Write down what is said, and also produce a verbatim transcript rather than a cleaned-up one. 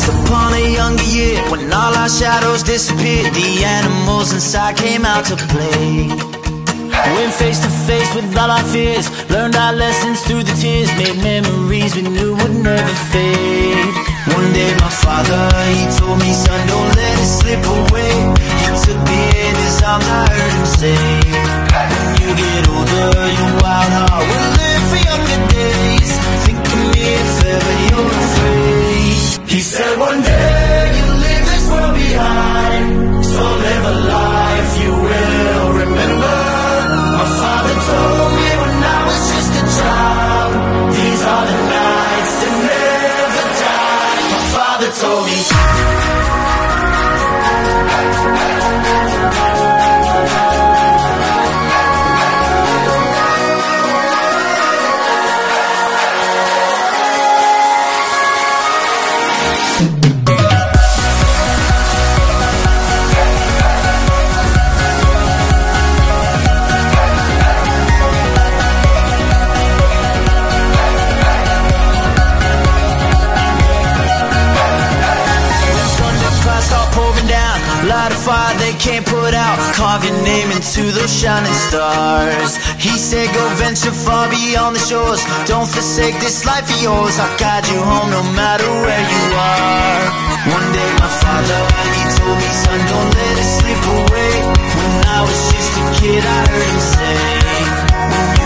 Once upon a younger year, when all our shadows disappeared, the animals inside came out to play. Went face to face with all our fears, learned our lessons through the tears, made memories we knew would never fade. One day my father, he told me, son, don't let it slip away. He took me in his arms, I heard him say, when you get older, your wild heart will live for younger days. Think of me if ever you're afraid. He said one day you'll leave this world behind, so live a life you will remember. My father told me when I was just a child, these are the nights that never die. My father told me. Light a fire they can't put out, carve your name into those shining stars. He said go venture far beyond the shores, don't forsake this life of yours. I'll guide you home no matter where you are. One day my father, he told me, son, don't let it slip away. When I was just a kid I heard him say, when